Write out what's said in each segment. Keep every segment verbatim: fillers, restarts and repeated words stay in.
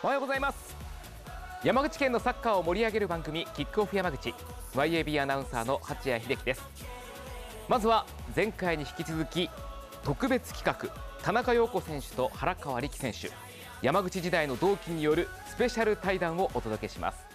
おはようございます。山口県のサッカーを盛り上げる番組キックオフ山口 ワイエービー アナウンサーの八谷秀樹です。まずは前回に引き続き特別企画、田中陽子選手と原川力選手、山口時代の同期によるスペシャル対談をお届けします。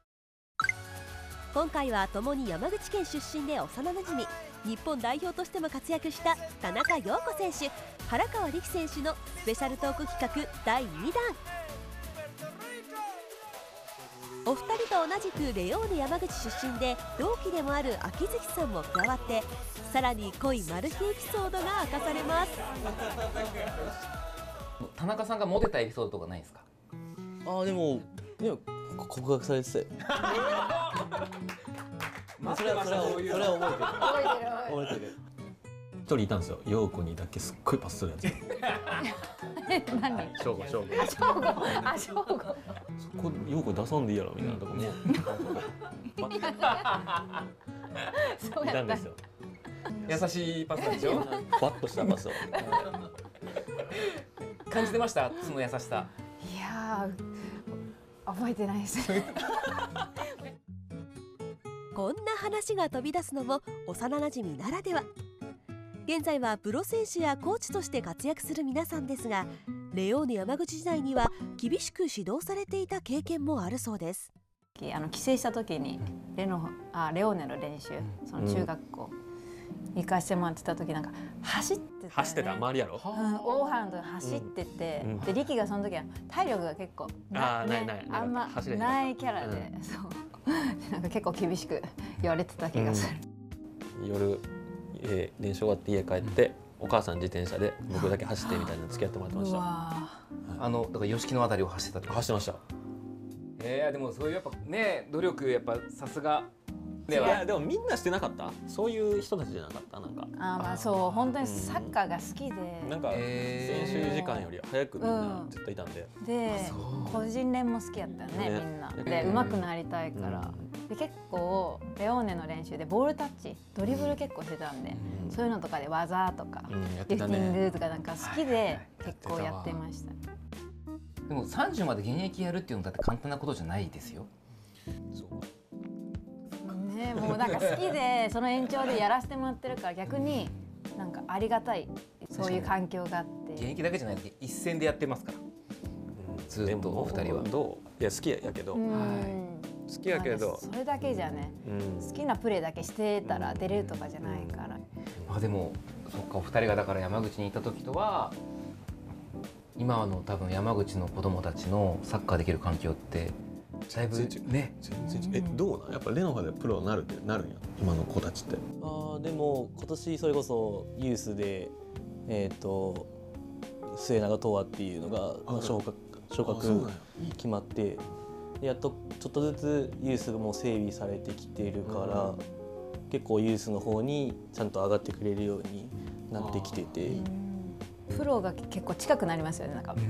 今回は共に山口県出身で幼なじみ、日本代表としても活躍した田中陽子選手、原川力選手のスペシャルトーク企画だいにだん。お二人と同じくレオーネ山口出身で同期でもある秋月さんも加わって、さらに濃いマル秘エピソードが明かされます。 田中さんがモテたエピソードとかないですか？ ああ、でもでも告白されてたよ。それはそれはそれは覚えてる。覚えてる。 一人いたんですよ。陽子にだけすっごいパスするやつ。 何？ 翔吾翔吾。 あ、翔吾。あ、翔吾。 そこ陽子出さんでいいやろみたいなとこも。 そうやったいたんですよ。 優しいパスなんでしょ？ バッとしたパスを。 感じてました？その優しさ。 いやー、覚えてないです。 こんな話が飛び出すのも幼なじみならでは。現在はプロ選手やコーチとして活躍する皆さんですが、レオーネ山口時代には厳しく指導されていた経験もあるそうです。 あの帰省した時にレノあレオーネの練習、その中学校、うん、行かしてもらってた時なんか走ってたよね。 走ってた周りやろ。 うん、大原の時走ってて、うん、で力がその時は体力が結構な、あ、ね、ないないあんまないキャラで、うん、そうなんか結構厳しく言われてた気がする。 うん、夜、えー、練習終わって家帰って、うん、お母さん自転車で僕だけ走ってみたいな付き合ってもらってました。うわ、 あのだから吉木のあたりを走ってたって。 走ってました。 えー、でもそういうやっぱね努力やっぱさすが。 いやでもみんなしてなかった。そういう人たちじゃなかった。なんかあ、まあそう本当にサッカーが好きで、 うん、なんか練習時間より早くみんな絶対いたんで、 うん、で個人練も好きやったよね、ね、みんなで上手くなりたいから、うん、で結構レオーネの練習でボールタッチドリブル結構してたんで、うん、そういうのとかで技とか、うん、リフティングとかなんか好きで結構やってました。 でもさんじゅうまで現役やるっていうのだって簡単なことじゃないですよ。 そうね、もうなんか好きでその延長でやらせてもらってるから逆になんかありがたい、そういう環境があって。 現役だけじゃなくて一線でやってますから、うん、ずっとお二人は。 どう？いや好きやけど、はい、好きやけど、 それだけじゃね、うん、好きなプレーだけしてたら出れるとかじゃないから、うん、 まあでもそっか、お二人がだから山口にいた時とは今の多分山口の子供たちのサッカーできる環境ってだいぶね。 全然えどうなん？やっぱレノファでプロになるってなるんや今の子たちって。 ああ、でも今年それこそユースでえっ、ー、と末永東亜っていうのが昇格昇格決まって、やっとちょっとずつユースも整備されてきているから、うん、結構ユースの方にちゃんと上がってくれるようになってきてて、 プロが結構近くなりますよね、なんか。うん、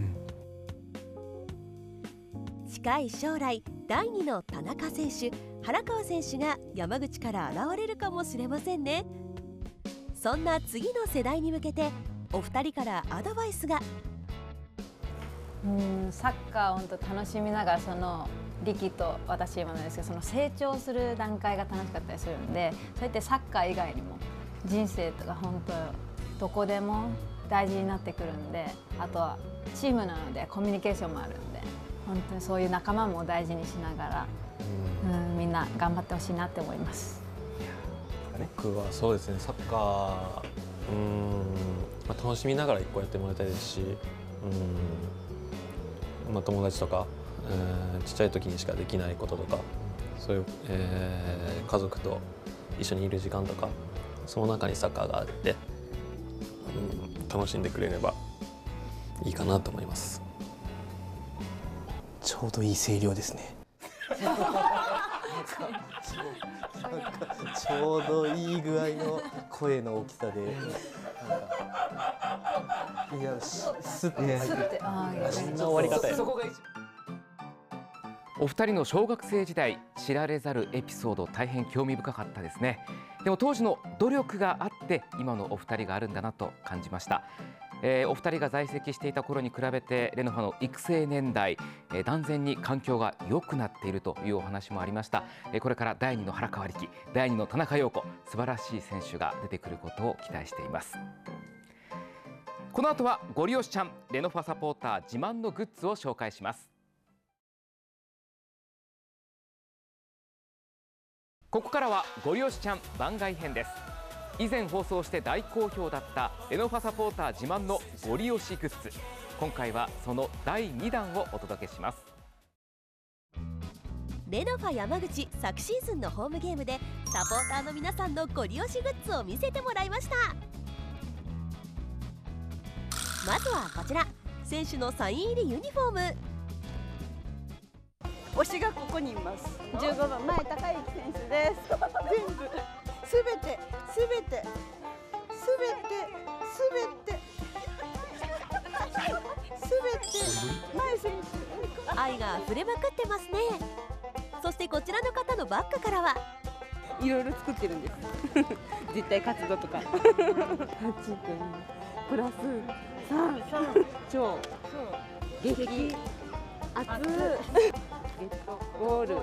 近い将来だいにの田中選手、原川選手が山口から現れるかもしれませんね。そんな次の世代に向けてお二人からアドバイスが。 うん、サッカーを本当楽しみながら、その力と私今なんですけど、その成長する段階が楽しかったりするんで、そうやってサッカー以外にも人生とか本当どこでも大事になってくるんで、あとはチームなのでコミュニケーションもあるんで、本当にそういう仲間も大事にしながら、うん、みんな頑張ってほしいなって思います。 僕はそうですね、サッカー、うーん、まあ、楽しみながら一個やってもらいたいですし、うん、まあ、友達とか、えー、ちっちゃい時にしかできないこととか、そういう、えー、家族と一緒にいる時間とか、その中にサッカーがあって、うん、楽しんでくれればいいかなと思います。 ちょうどいい声量ですね。ちょうどいい具合の声の大きさで、なんかいやスッて入って、ああ、そんな終わり方や。 そこがお二人の小学生時代知られざるエピソード、大変興味深かったですね。でも当時の努力があって今のお二人があるんだなと感じました。 えー、お二人が在籍していた頃に比べてレノファの育成年代、えー、断然に環境が良くなっているというお話もありました。えー、これからだいにの原川力、だいにの田中陽子、素晴らしい選手が出てくることを期待しています。この後はごり押しちゃんレノファサポーター自慢のグッズを紹介します。ここからはごり押しちゃん番外編です。以前放送して大好評だったレノファサポーター自慢のごり押しグッズ、今回はそのだいにだんをお届けします。 レノファ山口昨シーズンのホームゲームでサポーターの皆さんのごり押しグッズを見せてもらいました。まずはこちら、選手のサイン入りユニフォーム。 推しがここにいます。じゅうごばん前高之選手です。全部すべてすべてすべてすべてすべて前選手、 愛が溢れまくってますね。そしてこちらの方のバッグからはいろいろ作ってるんです。実態活動とかはちてんプラスさん超激熱ゲットゴール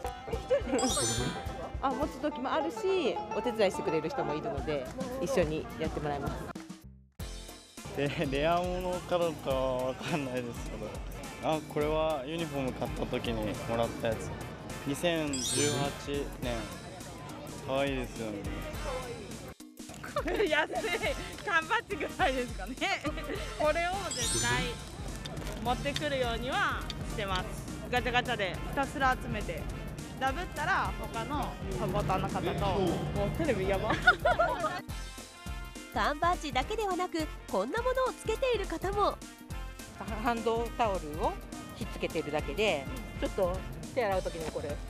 あ持つ時もあるし、お手伝いしてくれる人もいるので一緒にやってもらいます。 でレアものかどうかはわかんないですけど、あこれはユニフォーム買った時にもらったやつ、にせんじゅうはちねん、可愛いですよね。 安い、頑張ってくださいですかね。これを絶対持ってくるようにはしてます。ガチャガチャでひたすら集めて、ダブったら他のサポーターの方と、もうテレビやば。 缶バッジだけではなく、こんなものをつけている方も。 ハンドタオルをひっつけてるだけで、ちょっと手洗う時にこれ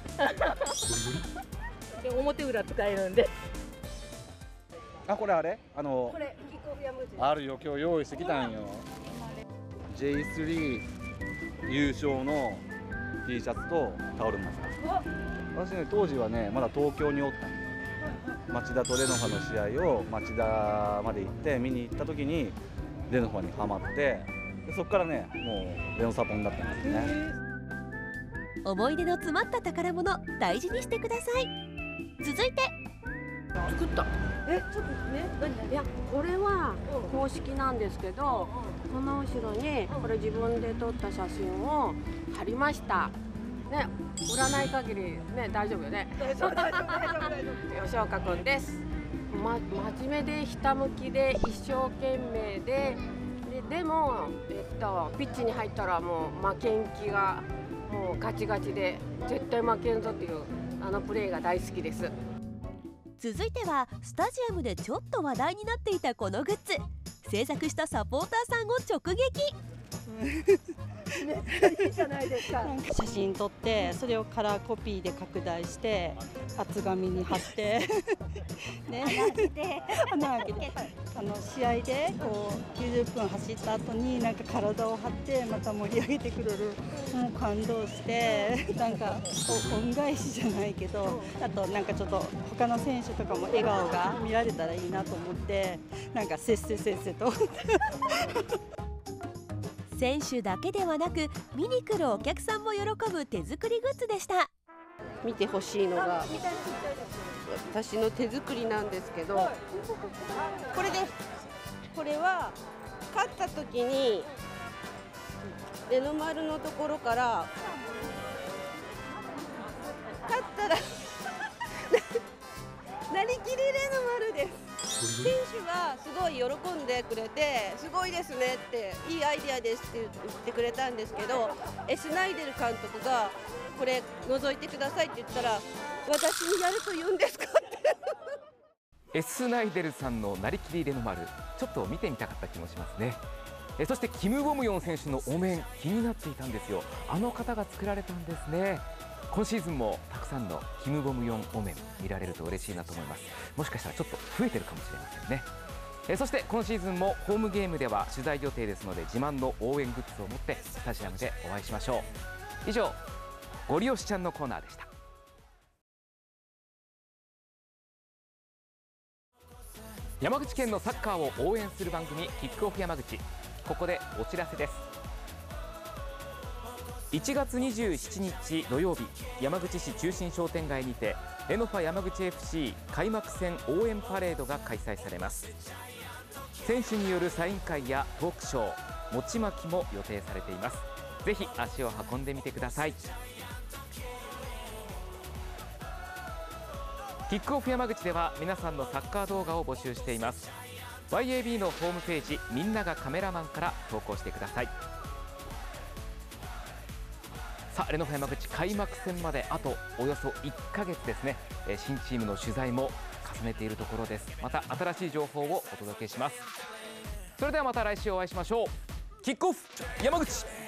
で表裏使えるんで。 あ、これあれあのこれキックオフやむじあるよ、今日用意してきたんよ。 ジェイスリー 優勝の T シャツとタオルもさ、私ね当時はねまだ東京におったの。町田とレノファの試合を町田まで行って見に行った時にレノファにハマって、でそこからねもうレノサポンだったんですね。 思い出の詰まった宝物、大事にしてください。続いて作った。え、ちょっとね、何？いや、これは公式なんですけど、この後ろにこれ自分で撮った写真を貼りました。ね、占い限りね、大丈夫よね。大丈夫、大丈夫、大丈夫、大丈夫。吉岡くんです。ま、真面目でひたむきで一生懸命で、で、でもえっとピッチに入ったらもう負けん気がもうガチガチで絶対負けんぞっていうあのプレーが大好きです。 続いてはスタジアムでちょっと話題になっていたこのグッズ、制作したサポーターさんを直撃。 いいじゃないですか。写真撮ってそれをカラーコピーで拡大して厚紙に貼ってね、穴開けて穴開けてあの試合でこうきゅうじゅっぷん走った後になんか体を張ってまた盛り上げてくれる、もう感動して、なんか恩返しじゃないけど、あとなんかちょっと他の選手とかも笑顔が見られたらいいなと思って、なんかせっせせっせと選手だけではなく見に来るお客さんも喜ぶ手作りグッズでした。 見てほしいのが私の手作りなんですけど、これです。これは勝った時にレノ丸のところから勝ったらなりきりレノ丸です。選手がすごい喜んでくれて、すごいですねって、いいアイデアですって言ってくれたんですけど、エスナイデル監督がこれ覗いてくださいって言ったら、私にやると言うんですかってエスナイデルさんのなりきりレノ丸、ちょっと見てみたかった気もしますね。えそしてキム・ボムヨン選手のお面、気になっていたんですよ。あの方が作られたんですね。今シーズンもたくさんのキム・ボムヨンお面見られると嬉しいなと思います。もしかしたらちょっと増えてるかもしれませんね。えそして今シーズンもホームゲームでは取材予定ですので、自慢の応援グッズを持ってスタジアムでお会いしましょう。以上、ごり押しちゃんのコーナーでした。 山口県のサッカーを応援する番組キックオフ山口、ここでお知らせです。いちがつにじゅうしちにち土曜日、山口市中心商店街にてレノファ山口 エフシー 開幕戦応援パレードが開催されます。選手によるサイン会やトークショー、餅まきも予定されています。ぜひ足を運んでみてください。キックオフ山口では皆さんのサッカー動画を募集しています。 ワイエービー のホームページみんながカメラマンから投稿してください。さあレノファ山口開幕戦まであとおよそいっかげつですね。新チームの取材も重ねているところです。また新しい情報をお届けします。それではまた来週お会いしましょう。キックオフ山口。